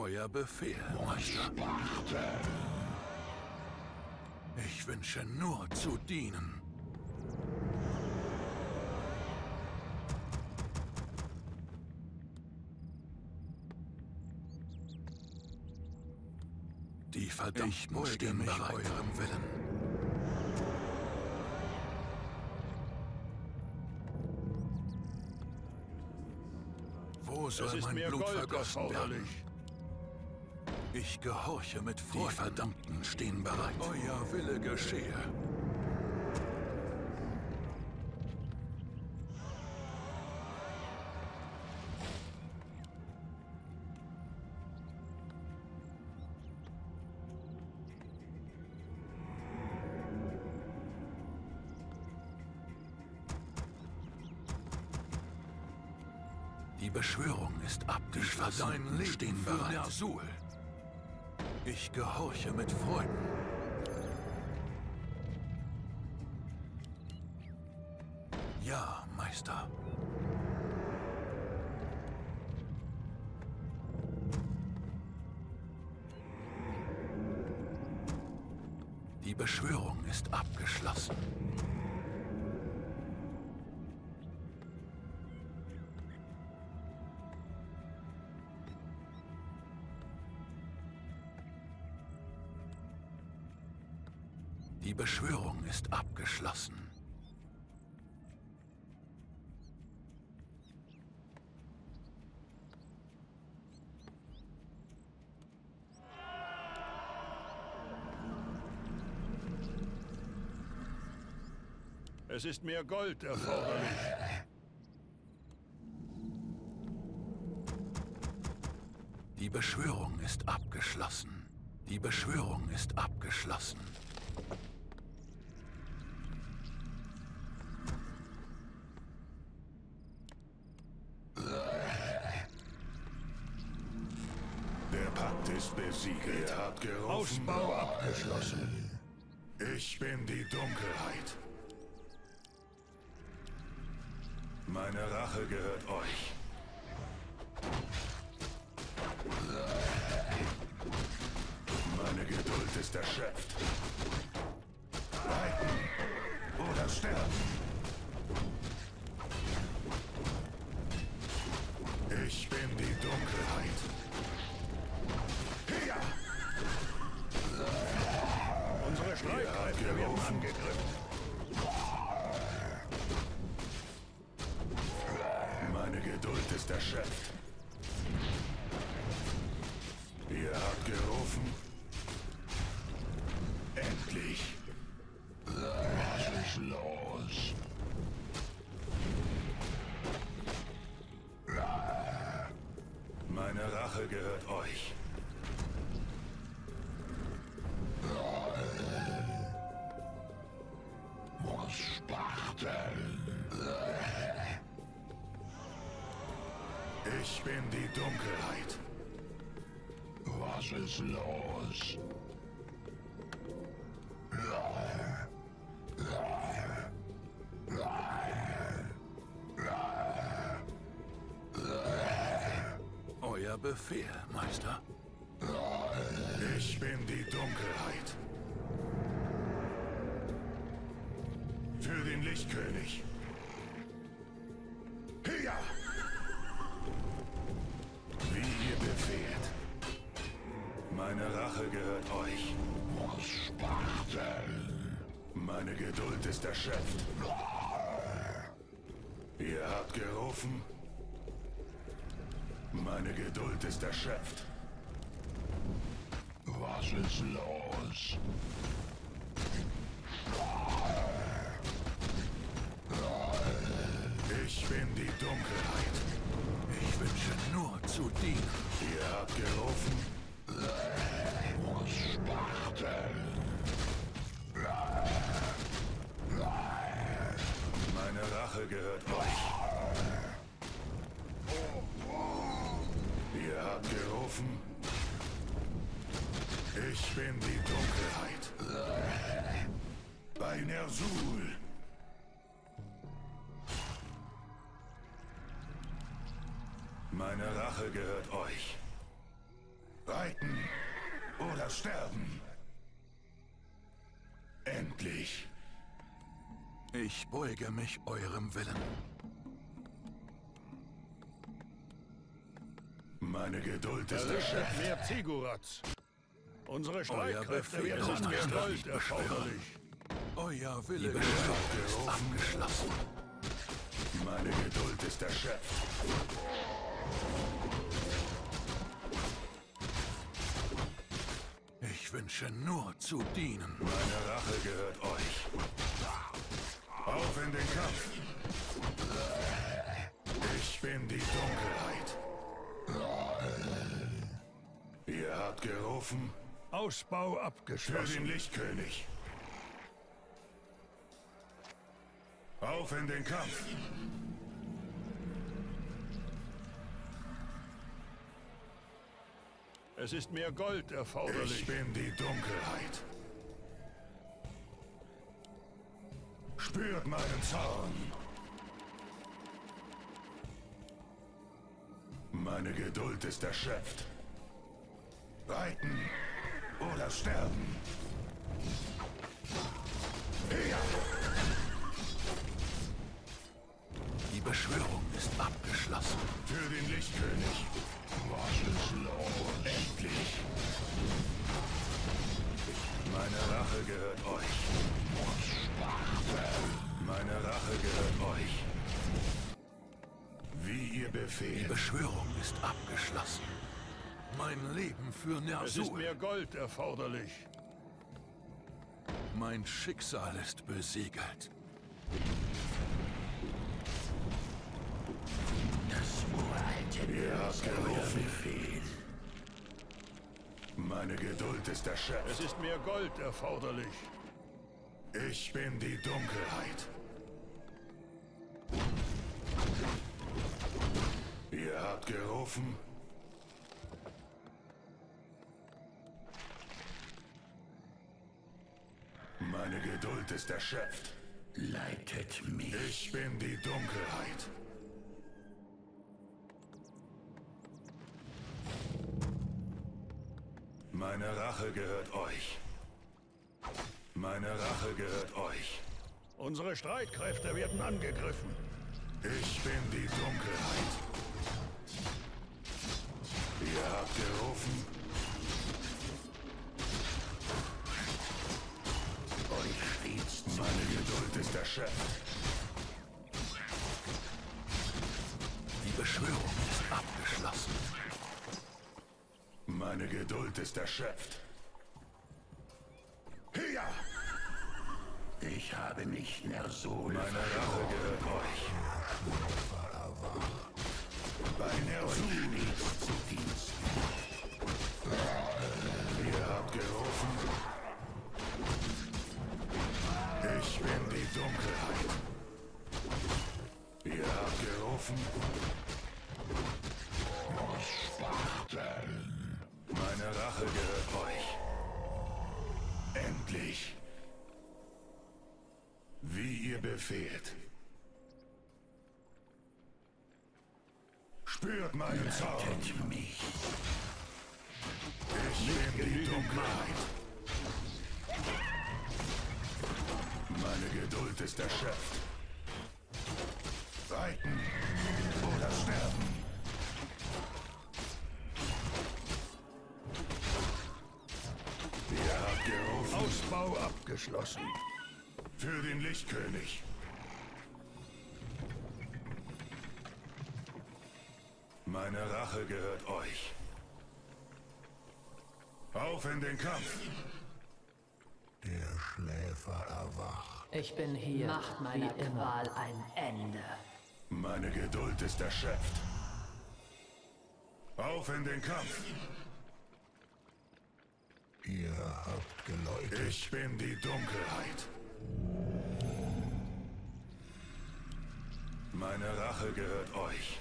Euer Befehl, Meister. Ich wünsche nur zu dienen. Die Verdammten stehen bereit. Eurem Willen. Wo soll mein Blut vergossen werden? Ich gehorche mit Freuden. Die Verdammten stehen bereit. Euer Wille geschehe. Die Beschwörung ist abgeschlossen. Dein Leben stehen bereit. Ner'zhul. Ich gehorche mit Freuden. Ja, Meister. Die Beschwörung ist abgeschlossen. Die Beschwörung ist abgeschlossen. Es ist mehr Gold erforderlich. Die Beschwörung ist abgeschlossen. Die Beschwörung ist abgeschlossen. Der Pakt ist besiegelt. Ihr habt gerufen. Ausbau abgeschlossen. Ich bin die Dunkelheit. Meine Rache gehört euch. Meine Geduld ist erschöpft. Reiten oder sterben. Ich bin die Dunkelheit. Hier! Unsere Streitkräfte werden angegriffen. Meine Geduld ist erschöpft. Ihr habt gerufen. Endlich. Was ist los? Meine Rache gehört euch. Was Spachteln. Ich bin die Dunkelheit. Was ist los? Euer Befehl, Meister. Ich bin die Dunkelheit. Für den Lichtkönig. Hier! Wie ihr befehlt. Meine Rache gehört euch. Was Spachtel. Meine Geduld ist erschöpft. Ihr habt gerufen. Meine Geduld ist erschöpft. Was ist los? Ich bin die Dunkelheit. Ich wünsche nur zu dienen. Ihr habt gerufen. Was Spachtel. Meine Rache gehört euch. Ihr habt gerufen. Ich bin die Dunkelheit. Bei Ner'zhul. Meine Rache gehört euch. Reiten oder sterben. Endlich. Ich beuge mich eurem Willen. Meine Geduld ist erschöpft. Mehr Zigurats. Unsere Streitkräfte werden ist mehr Gold nicht erforderlich. Euer Wille ist abgeschlossen. Meine Geduld ist erschöpft. Ich wünsche nur zu dienen. Meine Rache gehört euch. Auf in den Kampf. Ich bin die Dunkelheit. Ihr habt gerufen Ausbau für abgeschlossen. den Lichtkönig. Auf in den Kampf. Es ist mehr Gold erforderlich. Ich bin die Dunkelheit. Spürt meinen Zorn. Meine Geduld ist erschöpft. Reiten oder sterben. Hier. Die Beschwörung ist abgeschlossen. Für den Lichtkönig. Endlich. Meine Rache gehört euch. Meine Rache gehört euch. Wie ihr Die befehlt. Beschwörung ist abgeschlossen. Mein Leben für Es ist Ner'zhul. mehr Gold erforderlich. Mein Schicksal ist besiegelt. Ihr habt gerufen. Meine Geduld ist erschöpft. Es ist mehr Gold erforderlich. Ich bin die Dunkelheit. Ihr habt gerufen. Meine Geduld ist erschöpft. Leitet mich. Ich bin die Dunkelheit. Meine Rache gehört euch. Meine Rache gehört euch. Unsere Streitkräfte werden angegriffen. Ich bin die Dunkelheit. Ihr habt gerufen. Euch stets zu. Meine Geduld ist erschöpft. Die Beschwörung ist abgeschlossen. Meine Geduld ist erschöpft. Hier! Ich habe nicht Ner'zhul Meine Rache gehört euch. Bei Ner'zhul. stets zu Diensten. Ihr habt gerufen. Ich bin die Dunkelheit. Ihr habt gerufen. Meine Rache gehört euch. Endlich. Wie ihr befehlt. Spürt meinen Zorn. Leitet mich. Ich bin die Dunkelheit. Meine Geduld ist erschöpft. Reiten oder sterben. Ihr habt gerufen Ausbau abgeschlossen. für den Lichtkönig. Meine Rache gehört euch. Auf in den Kampf. Der Schläfer erwacht. Ich bin hier. Macht meiner Qual ein Ende. Meine Geduld ist erschöpft. Auf in den Kampf. Ihr habt geläutet. Ich bin die Dunkelheit. Meine Rache gehört euch.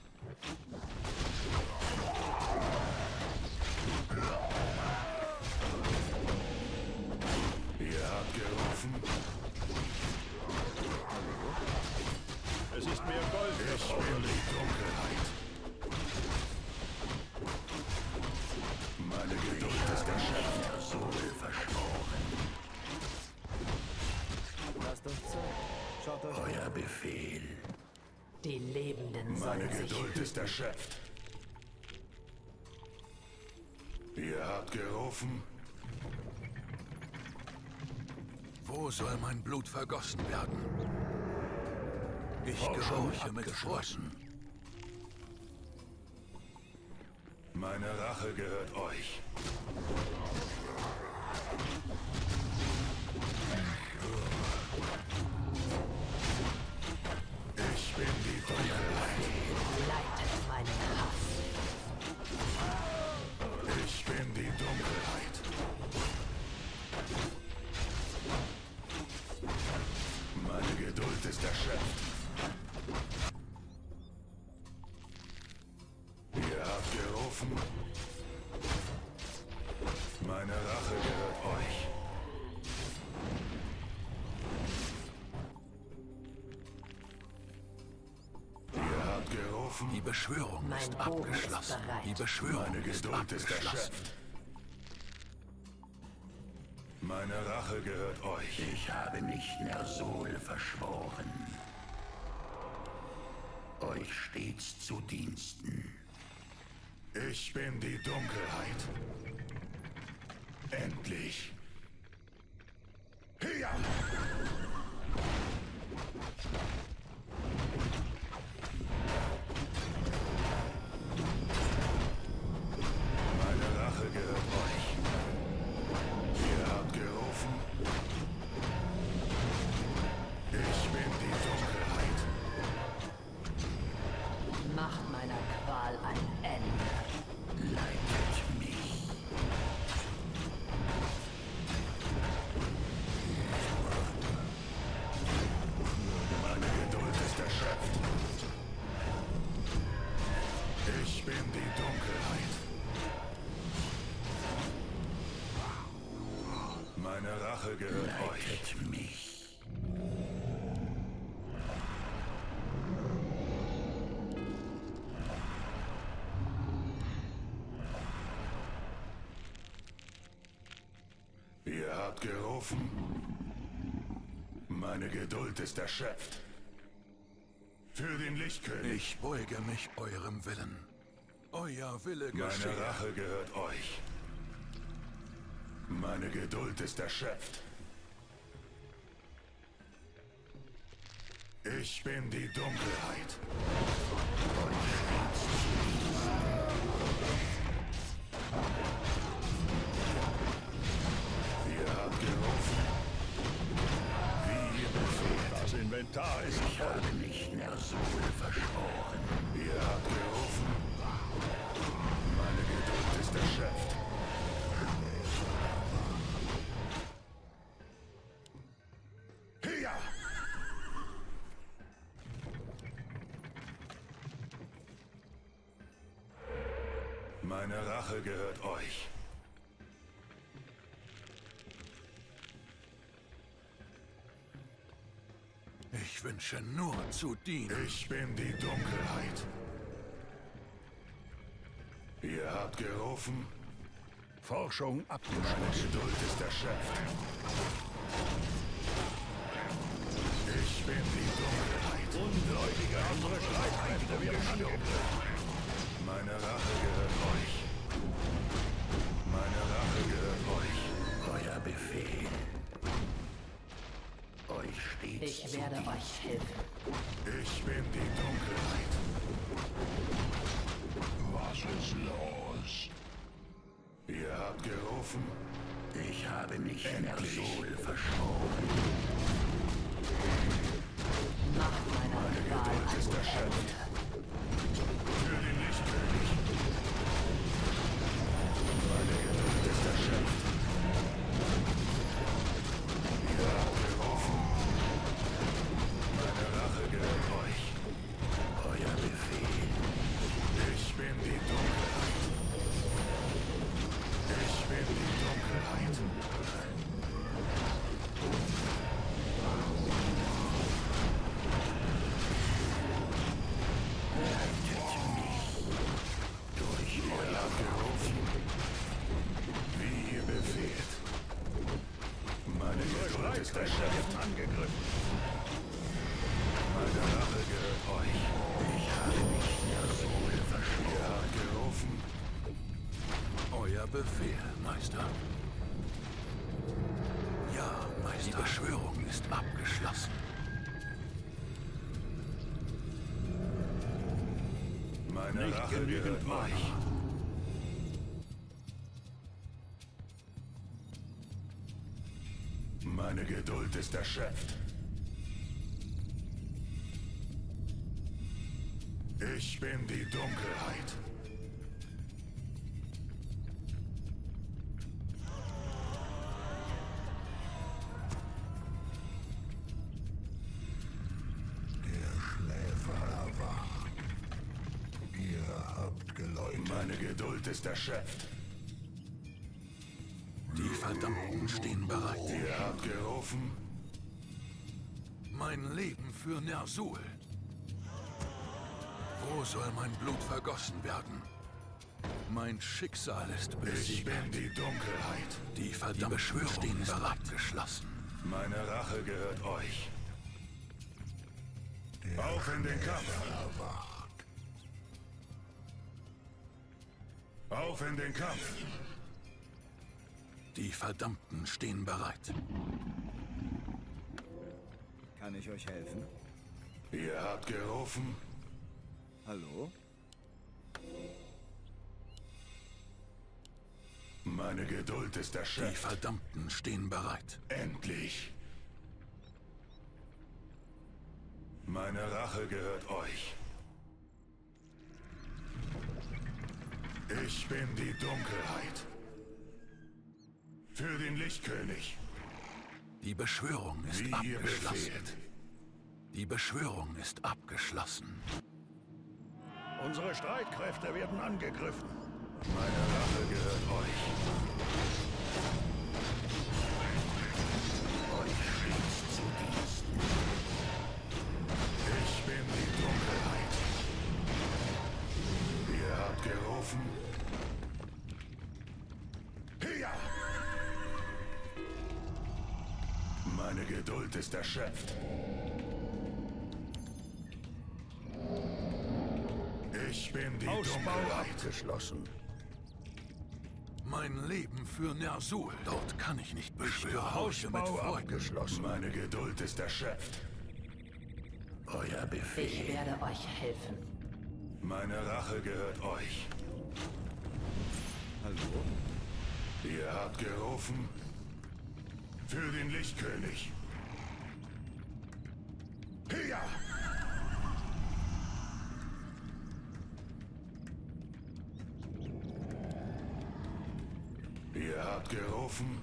Ihr habt gerufen. Es ist mehr Gold Ich bin erforderlich. die Dunkelheit. Meine Geduld ist erschöpft. Ihr habt gerufen. Wo soll mein Blut vergossen werden? Ich gehorche mit Freuden. Meine Rache gehört euch. Ich bin die Dunkelheit. Leitet meinen Hass. Ich bin die Dunkelheit. Meine Geduld ist erschöpft. Ihr habt gerufen. Meine Rache gehört euch. Ihr habt gerufen. Die Beschwörung Mein ist Bogen ist abgeschlossen. bereit. Die Beschwörung Meine ist Geduld ist abgeschlossen. erschöpft. Meine Rache gehört euch. Ich habe mich Ner'zhul verschworen, euch stets zu Diensten. Ich bin die Dunkelheit. Endlich. Hier! Meine Rache gehört euch. Ihr habt gerufen. Ich bin die Dunkelheit. Macht meiner Qual ein Ende. Leitet mich. Meine Geduld ist erschöpft. Ich bin die Dunkelheit. Meine Rache gehört euch. Leitet mich. Ihr habt gerufen. Meine Geduld ist erschöpft. Für den Lichtkönig. Ich beuge mich eurem Willen. Euer Wille Meine geschehe. Rache gehört euch. Meine Geduld ist erschöpft. Ich bin die Dunkelheit. Ihr habt gerufen. Wie ihr befehlt. Das Inventar ist Ich habe mich Ner'zhul verschworen. Ihr habt gerufen. Meine Geduld ist erschöpft. Hier! Meine Rache gehört euch. Ich wünsche nur zu dienen. Ich bin die Dunkelheit. Ihr habt gerufen. Forschung Meine abgeschlossen. Geduld ist erschöpft. Ich bin die Dunkelheit. Ungläubige andere Streitkräfte werden angegriffen. Meine Rache gehört euch. Meine Rache gehört euch. Euer Befehl. Euch stets Ich zu werde Diensten. euch helfen. Ich bin die Dunkelheit. Was ist los? Ihr habt gerufen. Ich habe mich Endlich. Ner'zhul verschworen. Macht meiner Qual Geduld ist ein erschöpft. Ende. Für den Lichtkönig. Meine Geduld ist erschöpft. Ihr habt gerufen. Meine Rache gehört euch. Euer Befehl. Ich bin die Dunkelheit. Ich bin die Dunkelheit. Durch Ihr habt gerufen. Wie ihr befehlt. Meine Geduld ist erschöpft. Angegriffen. Meine Rache gehört euch. Ich habe Euer Befehl, Meister. Ja, Meister. Die Beschwörung ist abgeschlossen. Meine Nicht Rache genügend gehört euch. Meine Geduld ist erschöpft. Ich bin die Dunkelheit. Der Schläfer erwacht. Ihr habt geläutet. Meine Geduld ist erschöpft. Die Verdammten stehen bereit. Ihr habt gerufen. Mein Leben für Ner'zhul. Wo soll mein Blut vergossen werden? Mein Schicksal ist Ich besiegt. bin die Dunkelheit. Die Verdammten stehen bereit. Geschlossen. Meine Rache gehört euch. Auf in den Kampf. Auf in den Kampf. Die Verdammten stehen bereit. Kann ich euch helfen? Ihr habt gerufen. Hallo? Meine Geduld ist Die erschöpft. Verdammten stehen bereit. Endlich. Meine Rache gehört euch. Ich bin die Dunkelheit. Für den Lichtkönig. Die Beschwörung ist Wie ihr abgeschlossen. befehlt. Die Beschwörung ist abgeschlossen. Unsere Streitkräfte werden angegriffen. Meine Rache gehört euch. Euch stets zu Diensten. Ich bin die Dunkelheit. Ihr habt gerufen. Hier! Meine Geduld ist erschöpft. Ich bin die Ausbau Dunkelheit. abgeschlossen. Mein Leben für Ner'zhul. Dort kann ich nicht beschwören. Ausbau abgeschlossen. Meine Geduld ist erschöpft. Euer Befehl. Ich werde euch helfen. Meine Rache gehört euch. Hallo? Ihr habt gerufen. Für den Lichtkönig. Hier! Ihr habt gerufen.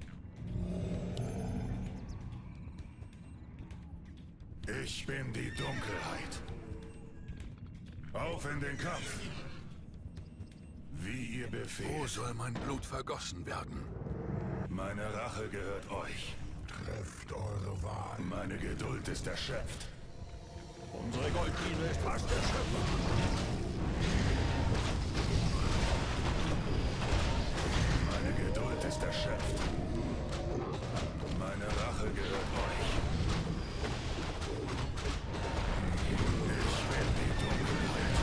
Ich bin die Dunkelheit. Auf in den Kampf. Wie ihr Wo befehlt. soll mein Blut vergossen werden? Meine Rache gehört euch. Trefft eure Wahl. Meine Geduld ist erschöpft. Unsere Goldmine ist fast erschöpft. Meine Geduld ist erschöpft. Meine Rache gehört euch. Ich bin die Dunkelheit.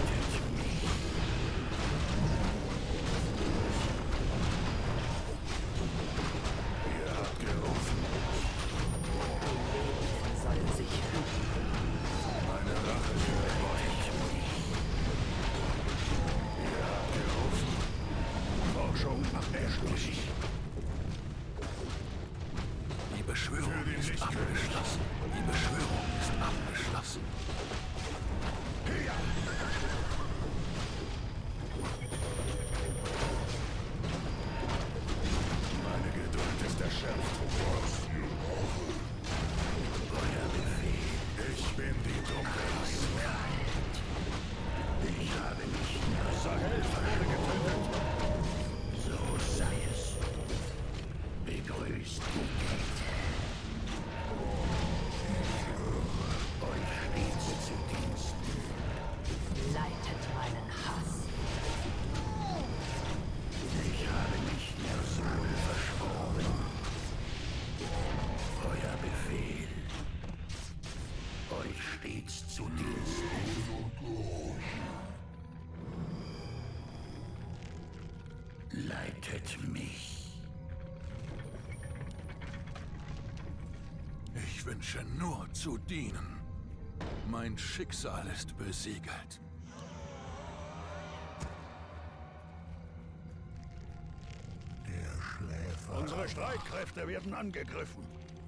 Ihr habt gerufen. Soll sich hüten. Meine Rache gehört euch. Ihr habt gerufen. Forschung abgeschlossen. Die Beschwörung Für den ist Lichtkönig. abgeschlossen. Die Beschwörung ist abgeschlossen. Meine Geduld ist erschöpft. Euer Befehl. Ich bin die Dunkelheit. Ich habe nicht mehr. Unser Helfer wurde getötet. So sei es. Begrüßt die Kälte. Euch stets zu Diensten. Leite Leitet mich. Ich wünsche nur zu dienen. Mein Schicksal ist besiegelt. Der Schläfer. Unsere Streitkräfte werden angegriffen.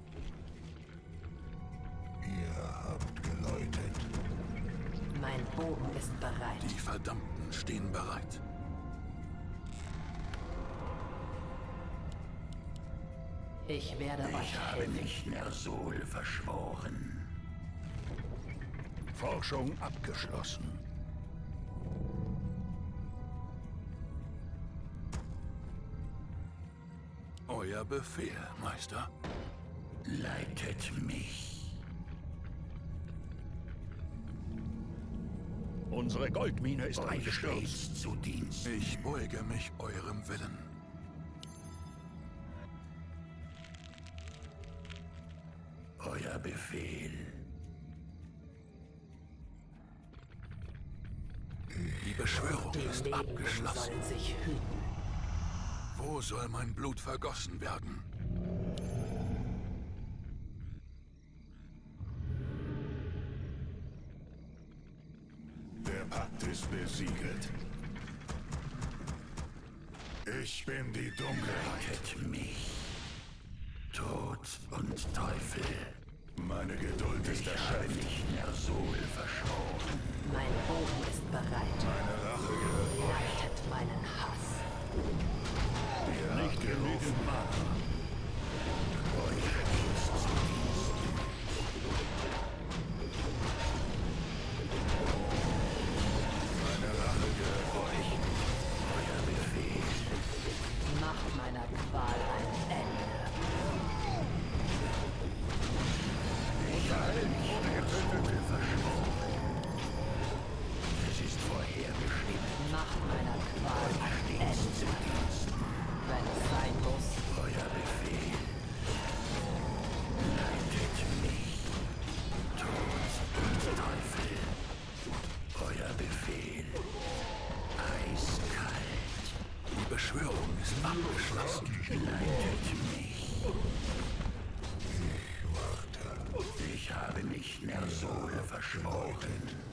Ihr habt geläutet. Mein Bogen ist bereit. Die Verdammten stehen bereit. Ich werde euch Ich habe helfen. mich Ner'zhul verschworen. Forschung abgeschlossen. Euer Befehl, Meister. Leitet mich. Unsere Goldmine ist Euch eingestürzt. stets zu Dienst. Ich beuge mich eurem Willen. Euer Befehl. Die Beschwörung Die ist Lebenden abgeschlossen. sollen sich hüten. Wo soll mein Blut vergossen werden? Der Pakt ist besiegelt. Ich bin die Dunkelheit. Leitet mich. Tod und Teufel. Meine Geduld ist Ich habe erschöpft. mich Ner'zhul verschworen. Mein Bogen ist bereit. Meine Rache gehört Leitet meinen Hass. Nicht genügend Mana. Euch stets zu Dienst. meine Rache gehört euch. Euer Befehl. Macht meiner Qual ein Ende. Ich habe mich Ner'zhul verschworen. Es ist vorherbestimmt. Macht meiner Qual ein Stets zu Ende. Dienst. Wenn es sein muss. Euer Befehl. Leitet mich. Tod und Teufel. Euer Befehl. Eiskalt. Die Beschwörung ist abgeschlossen. Leitet mich. Ich warte. Ich habe mich Ner'zhul verschworen.